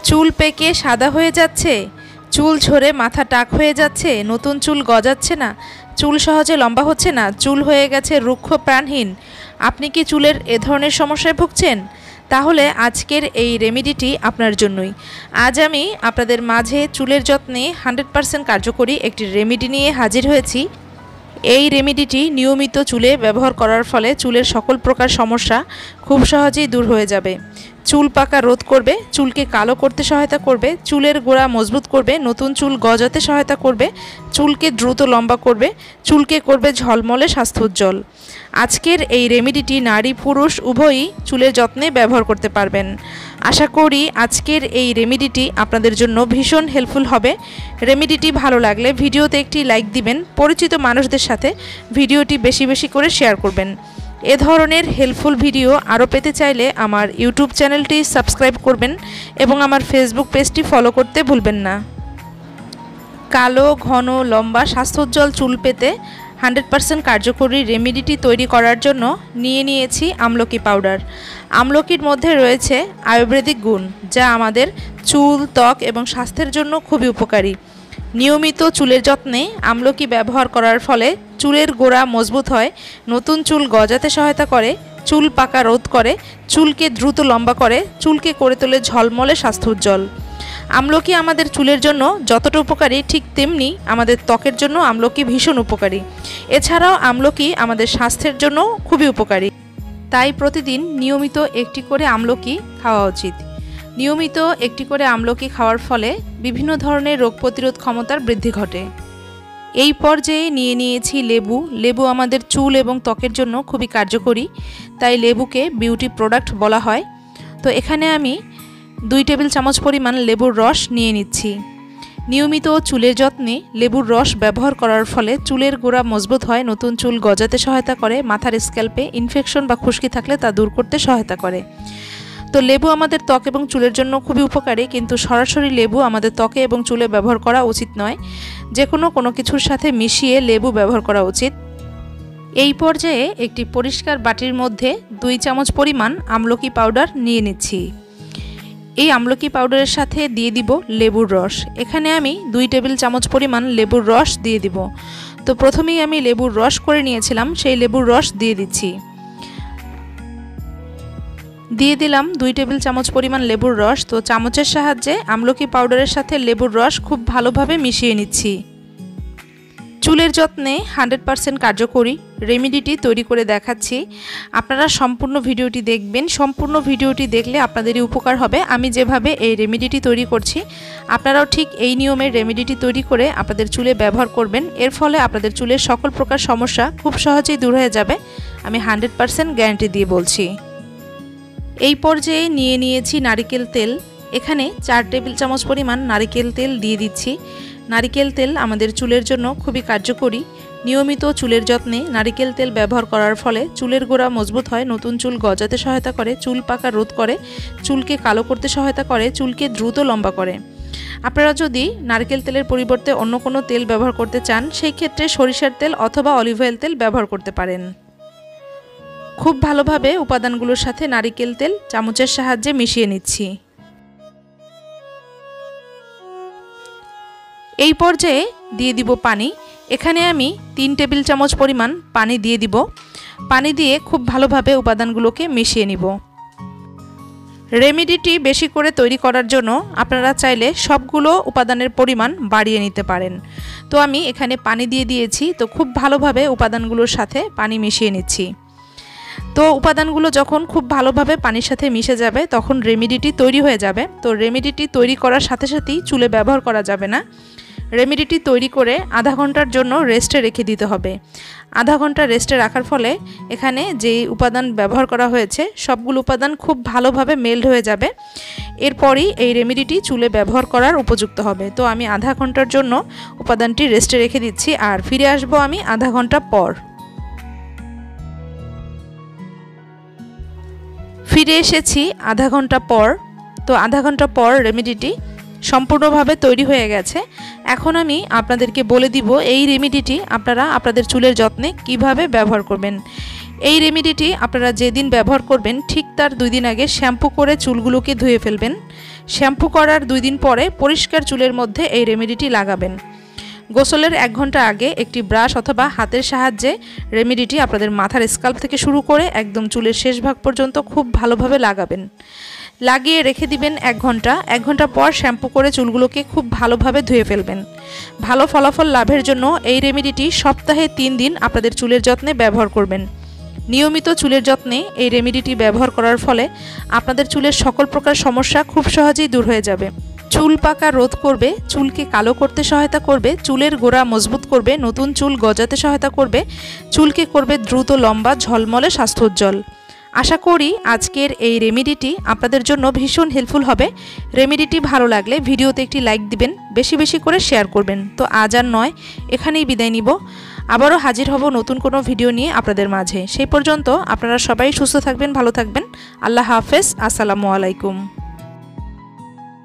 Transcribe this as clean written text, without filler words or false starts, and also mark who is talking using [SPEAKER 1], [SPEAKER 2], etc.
[SPEAKER 1] চুল পেকে সাদা হয়ে যাচ্ছে, চুল ঝরে মাথা টাক হয়ে যাচ্ছে, নতুন চুল গজাচ্ছে না, চুল সহজে লম্বা হচ্ছে না, চুল হয়ে গেছে রুক্ষ প্রাণহীন। আপনি কি চুলের এ ধরনের সমস্যায় ভুগছেন? তাহলে আজকের এই রেমেডিটি আপনার জন্যই। আজ আমি আপনাদের মাঝে চুলের যত্নে 100% কার্যকরী একটি রেমেডি নিয়ে হাজির হয়েছি। এই রেমেডিটি নিয়মিত চুলে ব্যবহার করার ফলে চুলের সকল প্রকার সমস্যা খুব সহজেই দূর হয়ে যাবে। চুল পাকা রোধ করবে, চুলকে কালো করতে সহায়তা করবে, চুলের গোড়া মজবুত করবে, নতুন চুল গজাতে সহায়তা করবে, চুলকে দ্রুত লম্বা করবে, চুলকে করবে ঝলমলে স্বাস্থ্যোজ্জ্বল। আজকের এই রেমেডিটি নারী পুরুষ উভয়ই চুলের যত্নে ব্যবহার করতে পারবেন। আশা করি আজকের এই রেমেডিটি আপনাদের জন্য ভীষণ হেল্পফুল হবে। রেমেডিটি ভালো লাগলে ভিডিওতে একটি লাইক দিবেন, পরিচিত মানুষদের সাথে ভিডিওটি বেশি বেশি করে শেয়ার করবেন। এ ধরনের হেল্পফুল ভিডিও আরও পেতে চাইলে আমার ইউটিউব চ্যানেলটি সাবস্ক্রাইব করবেন এবং আমার ফেসবুক পেজটি ফলো করতে ভুলবেন না। কালো ঘন লম্বা স্বাস্থ্যোজ্জ্বল চুল পেতে 100% কার্যকরী রেমেডিটি তৈরি করার জন্য নিয়েছি আমলকি পাউডার। আমলকির মধ্যে রয়েছে আয়ুর্বেদিক গুণ, যা আমাদের চুল, ত্বক এবং স্বাস্থ্যের জন্য খুবই উপকারী। নিয়মিত চুলের যত্নে আমলকি ব্যবহার করার ফলে চুলের গোড়া মজবুত হয়, নতুন চুল গজাতে সহায়তা করে, চুল পাকা রোধ করে, চুলকে দ্রুত লম্বা করে, চুলকে করে তোলে ঝলমলে স্বাস্থ্যোজ্জ্বল। আমলকি আমাদের চুলের জন্য যতটা উপকারী, ঠিক তেমনি আমাদের ত্বকের জন্য আমলকি ভীষণ উপকারী। এছাড়াও আমলকি আমাদের স্বাস্থ্যের জন্য খুবই উপকারী। তাই প্রতিদিন নিয়মিত একটি করে আমলকি খাওয়া উচিত। নিয়মিত একটি করে আমলকি খাওয়ার ফলে বিভিন্ন ধরনের রোগ প্রতিরোধ ক্ষমতার বৃদ্ধি ঘটে। এই পর্যায়ে নিয়েছি লেবু। লেবু আমাদের চুল এবং ত্বকের জন্য খুবই কার্যকরী, তাই লেবুকে বিউটি প্রোডাক্ট বলা হয়। তো এখানে আমি 2 টেবিল চামচ পরিমাণ লেবুর রস নিয়ে নিচ্ছি। নিয়মিত চুলের যত্নে লেবুর রস ব্যবহার করার ফলে চুলের গোড়া মজবুত হয়, নতুন চুল গজাতে সহায়তা করে, মাথার স্ক্যাল্পে ইনফেকশন বা খুশকি থাকলে তা দূর করতে সহায়তা করে। তো লেবু আমাদের ত্বক এবং চুলের জন্য খুবই উপকারী, কিন্তু সরাসরি লেবু আমাদের ত্বকে এবং চুলে ব্যবহার করা উচিত নয়। যে কোনো কিছুর সাথে মিশিয়ে লেবু ব্যবহার করা উচিত। এই পর্যায়ে একটি পরিষ্কার বাটির মধ্যে 2 চামচ পরিমাণ আমলকি পাউডার নিয়ে নিচ্ছি। এই আমলকি পাউডারের সাথে দিয়ে দিব লেবুর রস। এখানে আমি 2 টেবিল চামচ পরিমাণ লেবুর রস দিয়ে দিব। তো প্রথমেই আমি লেবুর রস করে নিয়েছিলাম, সেই লেবুর রস দিয়ে দিচ্ছি। দিয়ে দিলাম 2 টেবিল চামচ পরিমাণ লেবুর রস। তো চামচের সাহায্যে আমলকি পাউডারের সাথে লেবুর রস খুব ভালোভাবে মিশিয়ে নিচ্ছি। চুলের যত্নে 100% কার্যকরী রেমেডিটি তৈরি করে দেখাচ্ছি। আপনারা সম্পূর্ণ ভিডিওটি দেখবেন। সম্পূর্ণ ভিডিওটি দেখলে আপনাদেরই উপকার হবে। আমি যেভাবে এই রেমেডিটি তৈরি করছি, আপনারাও ঠিক এই নিয়মের রেমেডিটি তৈরি করে আপনাদের চুলে ব্যবহার করবেন। এর ফলে আপনাদের চুলের সকল প্রকার সমস্যা খুব সহজেই দূর হয়ে যাবে। আমি 100% গ্যারান্টি দিয়ে বলছি। এই পর্যায়ে নিয়েছি নারিকেল তেল। এখানে 4 টেবিল চামচ পরিমাণ নারিকেল তেল দিয়ে দিচ্ছি। নারিকেল তেল আমাদের চুলের জন্য খুবই কার্যকরী। নিয়মিত চুলের যত্নে নারিকেল তেল ব্যবহার করার ফলে চুলের গোড়া মজবুত হয়, নতুন চুল গজাতে সহায়তা করে, চুল পাকা রোধ করে, চুলকে কালো করতে সহায়তা করে, চুলকে দ্রুত লম্বা করে। আপনারা যদি নারকেল তেলের পরিবর্তে অন্য কোনো তেল ব্যবহার করতে চান, সেই ক্ষেত্রে সরিষার তেল অথবা অলিভ অয়েল তেল ব্যবহার করতে পারেন। খুব ভালোভাবে উপাদানগুলোর সাথে নারিকেল তেল চামচের সাহায্যে মিশিয়ে নিচ্ছি। এই পর্যায়ে দিয়ে দিব পানি। এখানে আমি 3 টেবিল চামচ পরিমাণ পানি দিয়ে দিব। পানি দিয়ে খুব ভালোভাবে উপাদানগুলোকে মিশিয়ে নিব। রেমেডিটি বেশি করে তৈরি করার জন্য আপনারা চাইলে সবগুলো উপাদানের পরিমাণ বাড়িয়ে নিতে পারেন। তো আমি এখানে পানি দিয়ে দিয়েছি। তো খুব ভালোভাবে উপাদানগুলোর সাথে পানি মিশিয়ে নিচ্ছি। তো উপাদানগুলো যখন খুব ভালোভাবে পানির সাথে মিশে যাবে, তখন রেমেডিটি তৈরি হয়ে যাবে। তো রেমেডিটি তৈরি করার সাথে সাথেই চুলে ব্যবহার করা যাবে না। রেমেডিটি তৈরি করে আধা ঘন্টার জন্য রেস্টে রেখে দিতে হবে। আধা ঘন্টা রেস্টে রাখার ফলে এখানে যে উপাদান ব্যবহার করা হয়েছে, সবগুলো উপাদান খুব ভালোভাবে মেল্ট হয়ে যাবে। এরপরই এই রেমেডিটি চুলে ব্যবহার করার উপযুক্ত হবে। তো আমি আধা ঘন্টার জন্য উপাদানটি রেস্টে রেখে দিচ্ছি, আর ফিরে আসবো আমি আধা ঘন্টা পর। ফিরে এসেছি আধা ঘন্টা পর। তো আধা ঘন্টা পর রেমেডিটি সম্পূর্ণভাবে তৈরি হয়ে গেছে। এখন আমি আপনাদেরকে বলে দিব এই রেমেডিটি আপনারা আপনাদের চুলের যত্নে কিভাবে ব্যবহার করবেন। এই রেমেডিটি আপনারা যেদিন ব্যবহার করবেন ঠিক তার 2 দিন আগে শ্যাম্পু করে চুলগুলোকে ধুয়ে ফেলবেন। শ্যাম্পু করার 2 দিন পরে পরিষ্কার চুলের মধ্যে এই রেমেডিটি লাগাবেন। গোসলের 1 ঘন্টা আগে একটি ব্রাশ অথবা হাতের সাহায্যে রেমেডিটি আপনাদের মাথার স্কাল্প থেকে শুরু করে একদম চুলের শেষ ভাগ পর্যন্ত খুব ভালোভাবে লাগাবেন। লাগিয়ে রেখে দিবেন 1 ঘন্টা। 1 ঘন্টা পর শ্যাম্পু করে চুলগুলোকে খুব ভালোভাবে ধুয়ে ফেলবেন। ভালো ফলাফল লাভের জন্য এই রেমেডিটি সপ্তাহে 3 দিন আপনাদের চুলের যত্নে ব্যবহার করবেন। নিয়মিত চুলের যত্নে এই রেমেডিটি ব্যবহার করার ফলে আপনাদের চুলের সকল প্রকার সমস্যা খুব সহজেই দূর হয়ে যাবে। চুল পাকা রোধ করবে, চুলকে কালো করতে সহায়তা করবে, চুলের গোড়া মজবুত করবে, নতুন চুল গজাতে সহায়তা করবে, চুলকে করবে দ্রুত লম্বা, ঝলমলে, স্বাস্থ্যোজ্জ্বল। আশা করি আজকের এই রেমেডিটি আপনাদের জন্য ভীষণ হেল্পফুল হবে। রেমেডিটি ভালো লাগলে ভিডিওতে একটি লাইক দিবেন, বেশি বেশি করে শেয়ার করবেন। তো আজ আর নয়, এখানেই বিদায় নিব। আবারও হাজির হব নতুন কোনো ভিডিও নিয়ে আপনাদের মাঝে। সেই পর্যন্ত আপনারা সবাই সুস্থ থাকবেন, ভালো থাকবেন। আল্লাহ হাফেজ। আসসালামু আলাইকুম।